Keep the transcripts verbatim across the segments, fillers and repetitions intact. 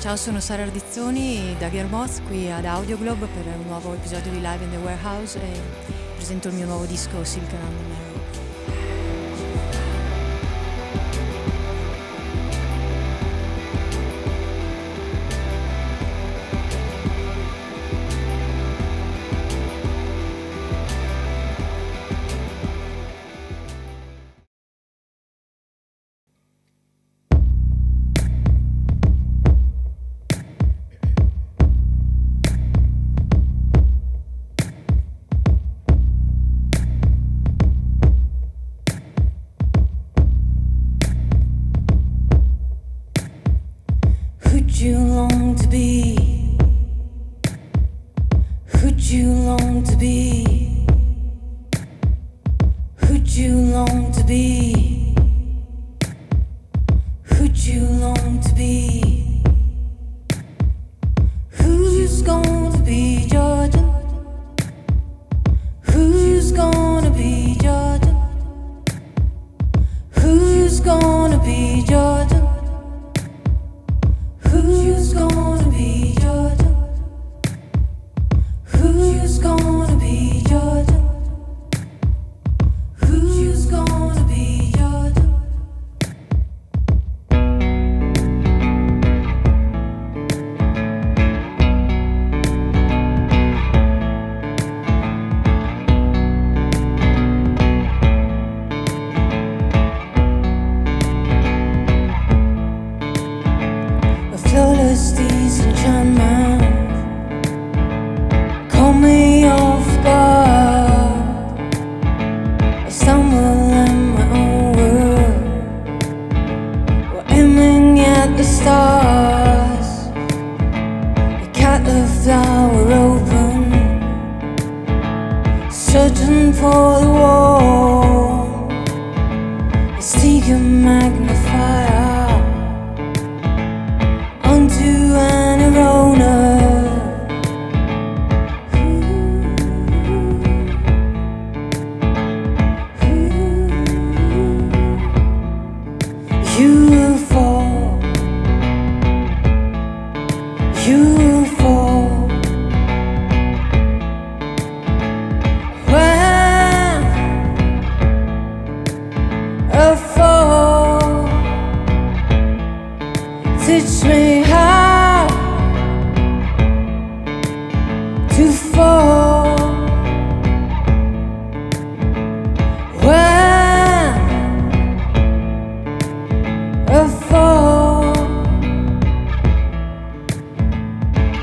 Ciao, sono Sara Ardizzoni, Dagger Moth, qui ad Audioglobe per un nuovo episodio di Live in the Warehouse e presento il mio nuovo disco Silk Around the Marrow. Who'd you long to be? Who'd you long to be? Who'd you long to be? Who'd you long to be? Who's gonna be Jordan? Who's gonna be Jordan? Who's gonna be Jordan? Who's gonna be Jordan? Who's gonna be Jordan? Who's gonna be Jordan? Flawless disenchantment, call me off guard. I stumble in my own world. We're aiming at the stars. We cut the flower open, searching for the wall. Let's take a magnifier onto an arona. You will fall, you will fall. When I fall, teach me how to fall. When I fall,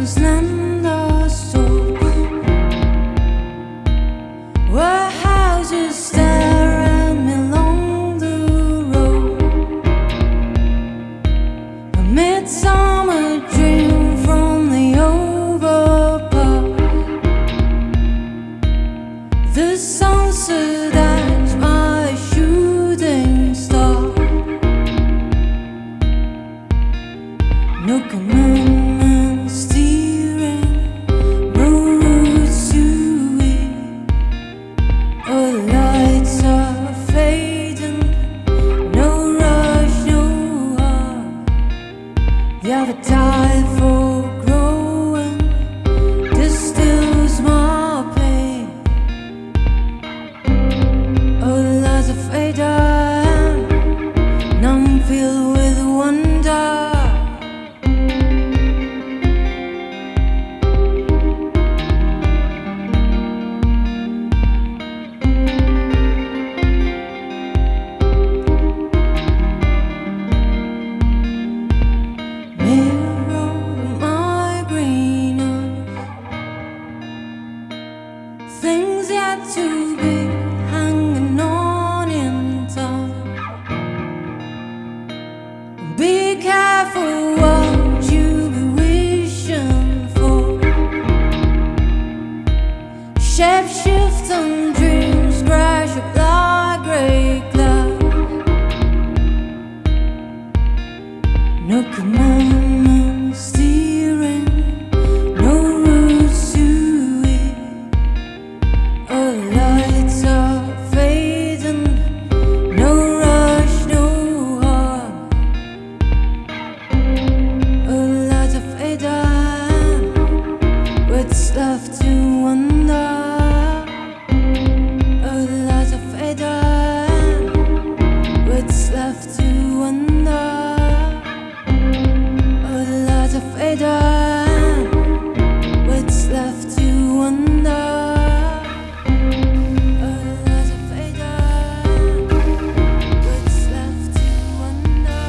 and slender stalks, where houses stare at me along the road. A midsummer dream from the overpark. The sunset as my shooting star. No commandment steering, no roots to it. All the lights are fading, no rush, no harm. The appetite for growing distills my pain. All the lights are fading, numb filled with wonder. Mirror my green eyes, things yet to be hanging on in time. Be careful what you be wishing for. Shape-shifting dreams crash up like grey clouds. No commandment steering, no roots to it. All the lights are fading, no rush, no harm. All the lights are fading, what's left to wonder. All the lights are fading, what's left to wonder. All the lights are fading, what's left to wonder. All the lights are fading, what's left to wonder.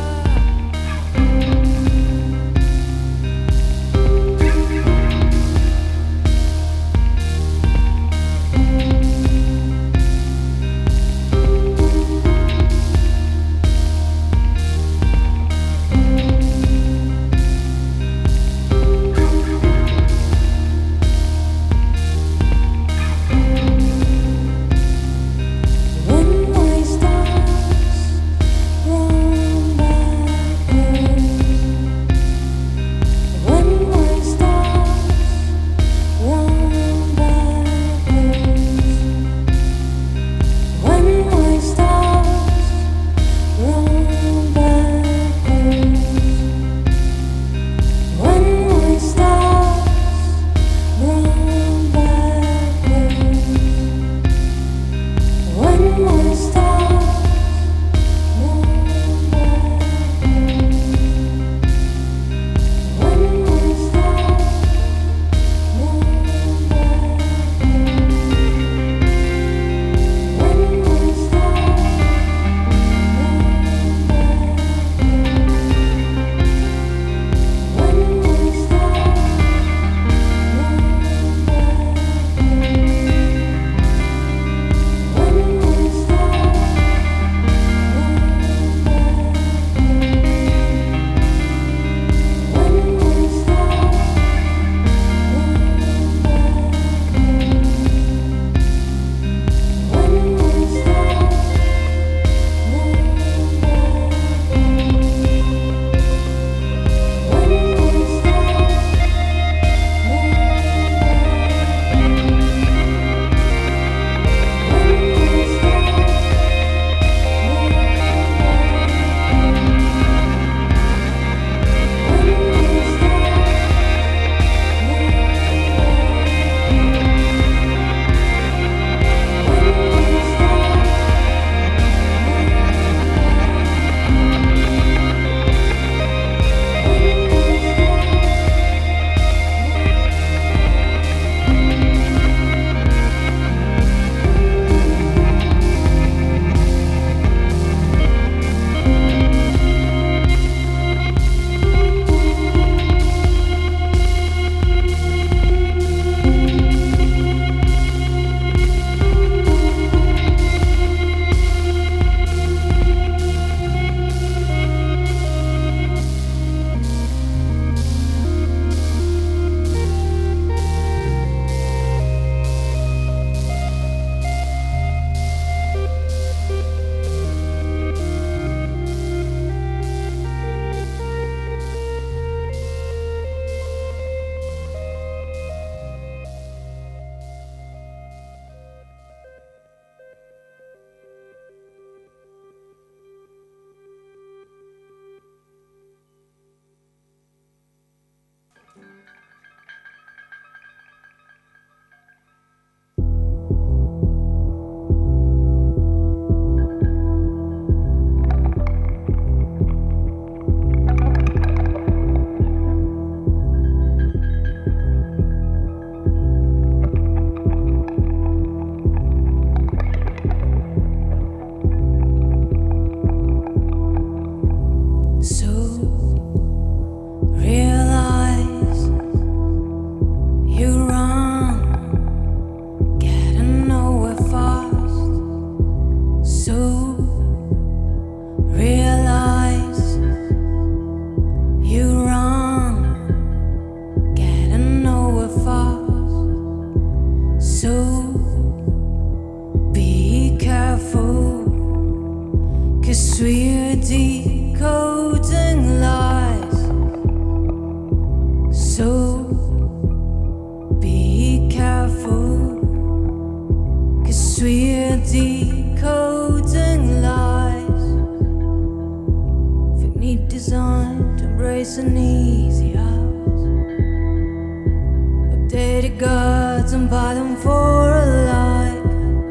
gods and buy them for a like.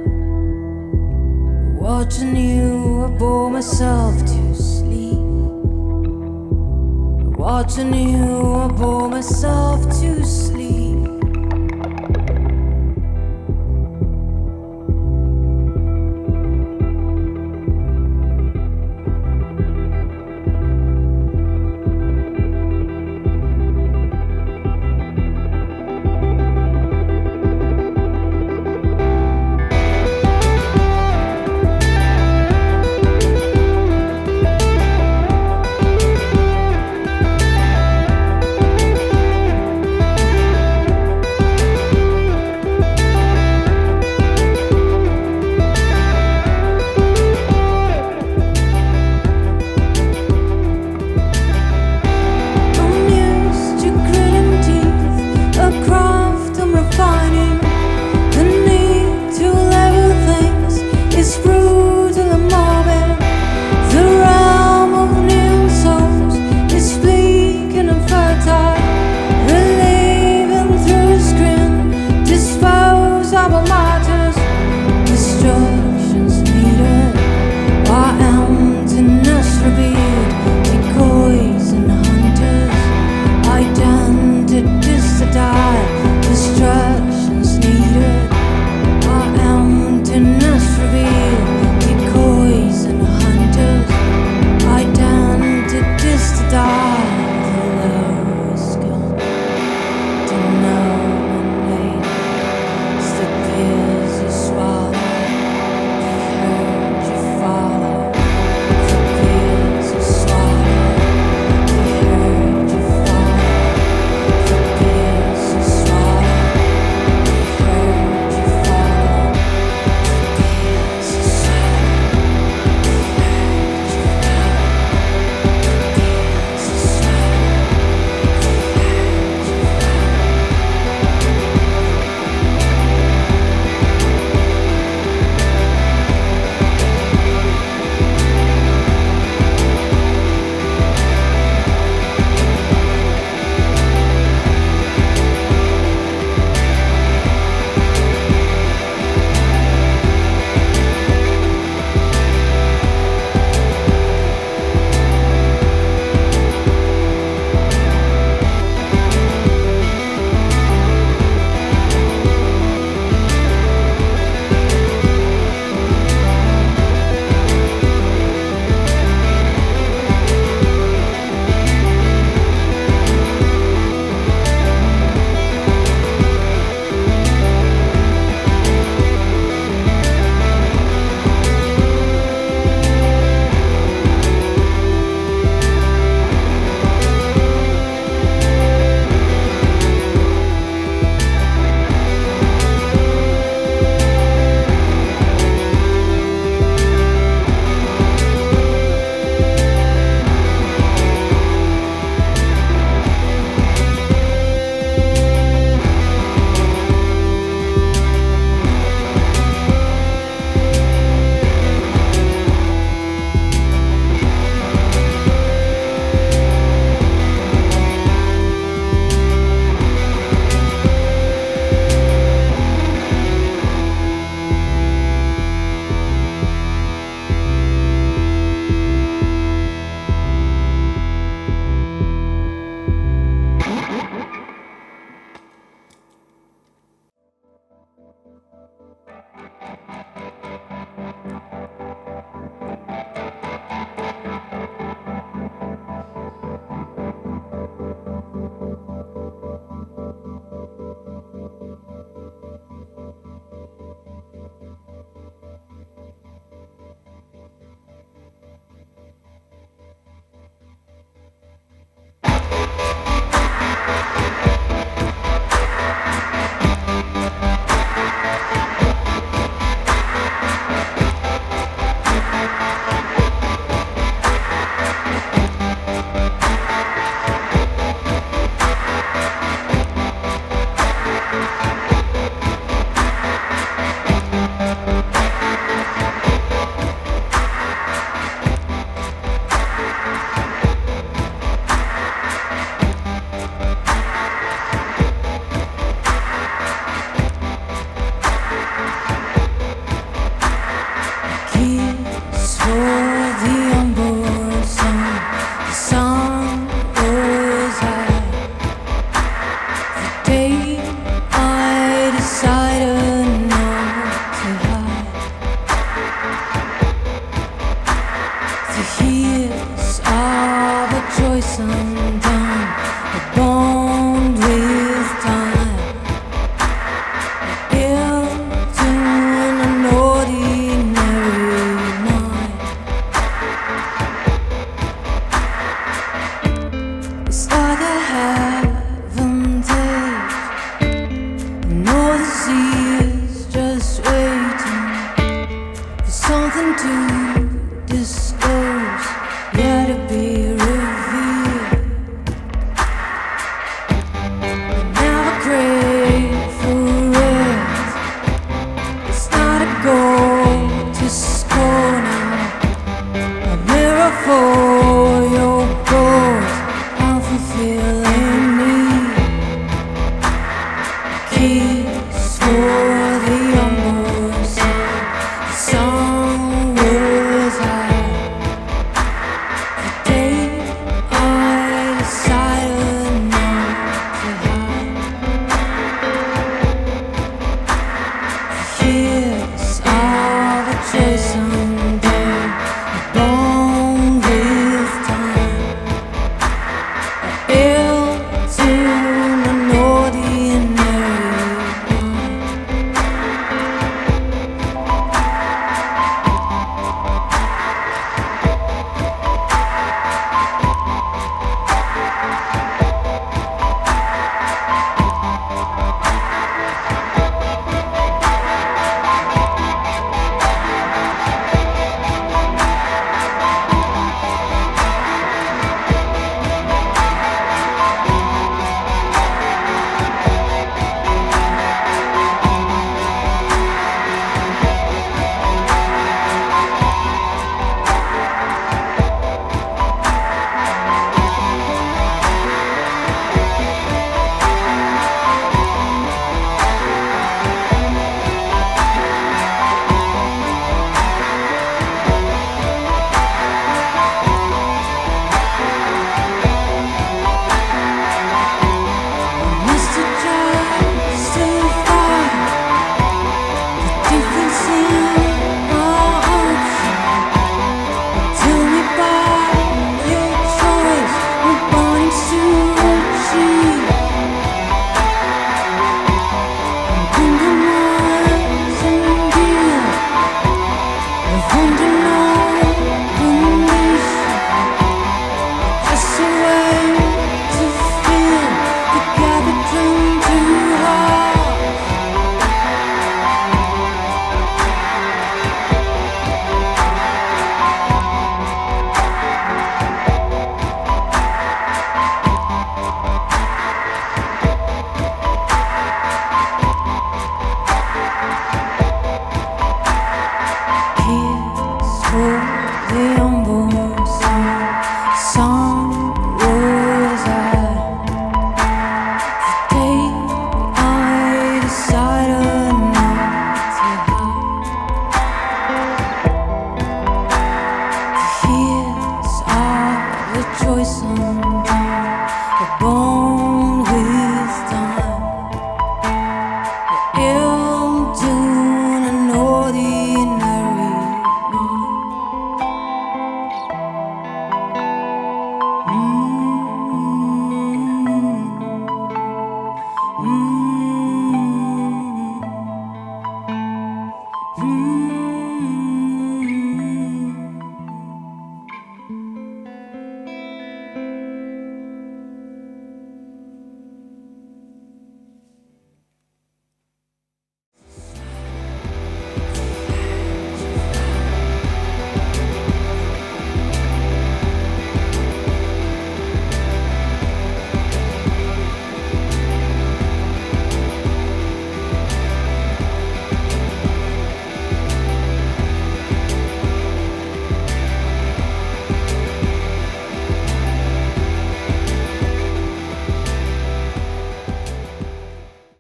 Watching you, I bore myself to sleep. Watching you, I bore myself to sleep.